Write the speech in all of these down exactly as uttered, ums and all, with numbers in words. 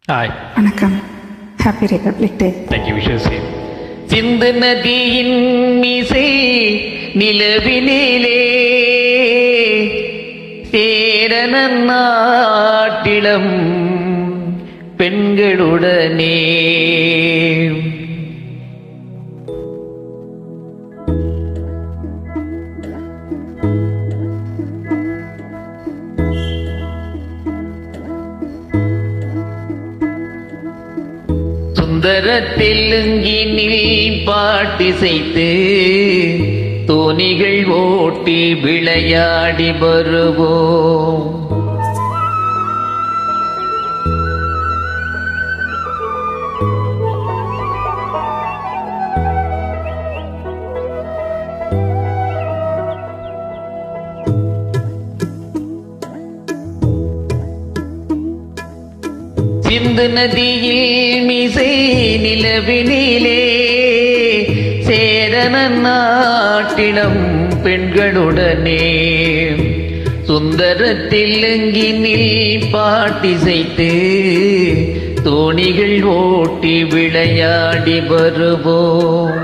Hi. வணக்கம். Happy republic day. Thank you. Wish you the same. Sindhu நதியின் மீசை நிலவினிலே சேரன நாட்டிலம் பெண்களுடனே சுந்தர தெலுங்கினில் பாட்டிசைத்து தோணிகள் ஓட்டி விளையாடி வருவோம். சிந்து நதியில் மீசை நிலவினிலே சேரன நாட்டிலம் பெண்களுடனே சுந்தர தெலுங்கினில் பாட்டிசைத்து தோணிகள் ஓட்டி விளையாடி வருவோம்.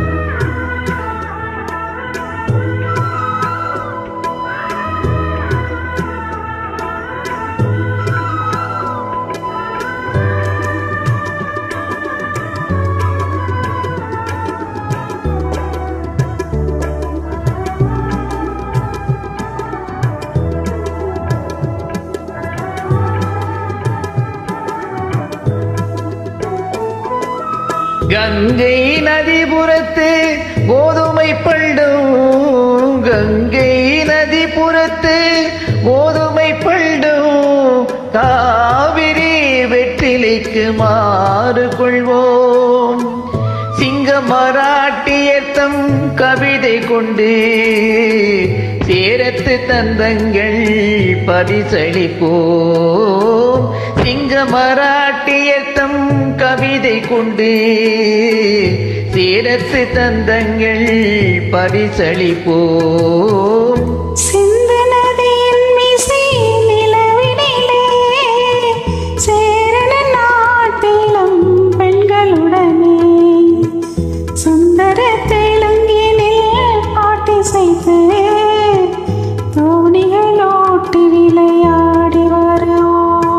கங்கை நதிபுறத்து கோதுமை பள்ளும் கங்கை நதிபுறத்து கோதுமை பள்ளும் காவிரி வெற்றிலைக்கு மாறு கொள்வோம். சிங்க மராட்டியர்த்தம் கவிதை கொண்டு சேரத்து தந்தங்கள் பரிசளிப்போம். சிங்க மராட்டியர்த்தம் கவிதை கொண்டு சேரத்து தந்தங்கள் பரிசளிப்போம். சிந்து நதியின் மீசை நிலவினிலே சேரன நாட்டிலம் பெண்களுடனே சுந்தர தெலுங்கினில் பாட்டிசைத்து தோணிகள் ஓட்டி விளையாடி வருவோம்.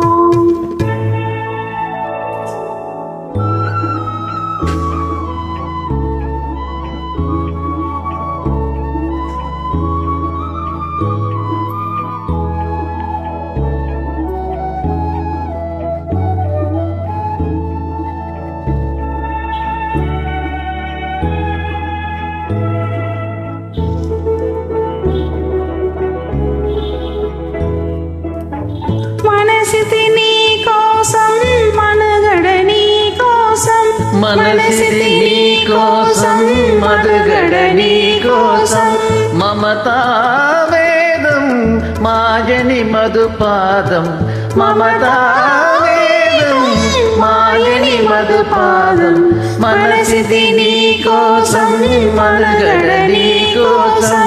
మనసిది నీ కోసం మనుగడ నీ కోసం మనసిది నీ కోసం మనుగడ నీ కోసం మమతా వేదం మాయని మధుపాదం మమతా వేదం మాయని మధుపాదం మనసిది నీ కోసం మనుగడ నీ కోసం.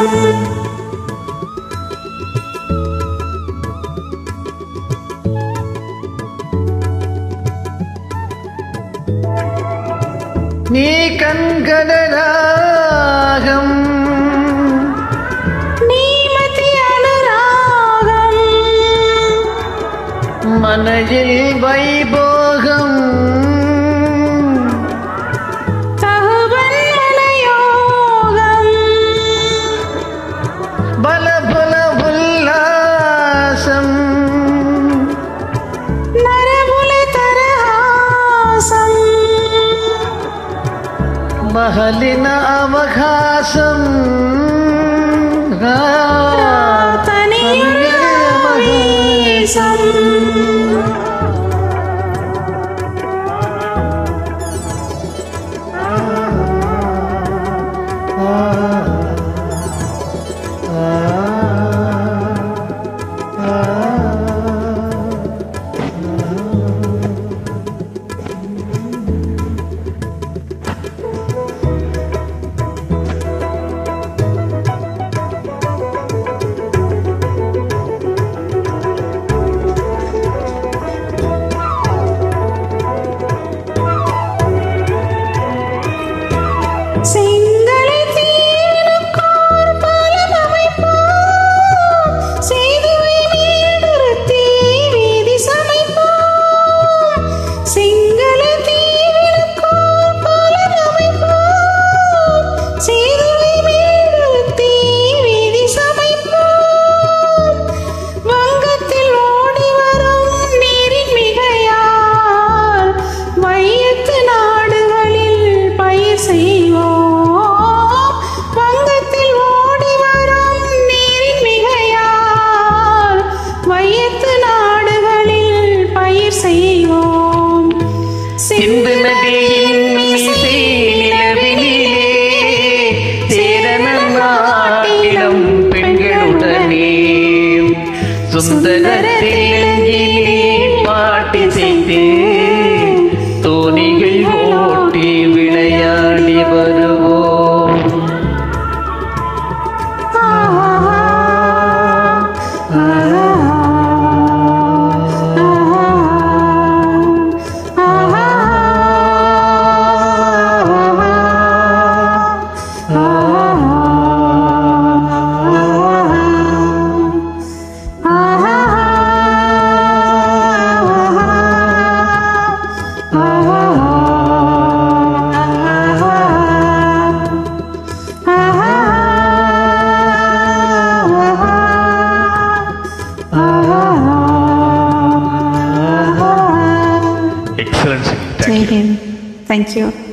நீ கண்கடராகம் நீமதி அனுராகம் மனதில் வைபோகம் தகுவன் மனயோகம் பல பல உல்லாசம் நரமுல தரஹாசம் மகளின அவகாசம் தனியுள்ள மகேசம் சுந்தரத்திலங்கிலே பாட்டி செய்து தோணிகள் ஓட்டி விளையாடி வருவோம். Excellent. Thank you. Thank you.